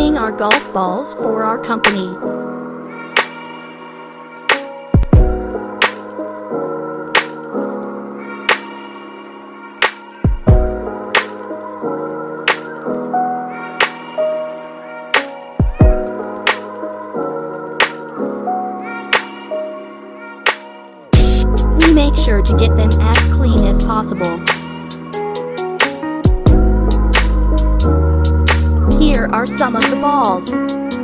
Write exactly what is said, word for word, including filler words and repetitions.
cleaning our golf balls for our company. We make sure to get them as clean as possible. Here are some of the balls.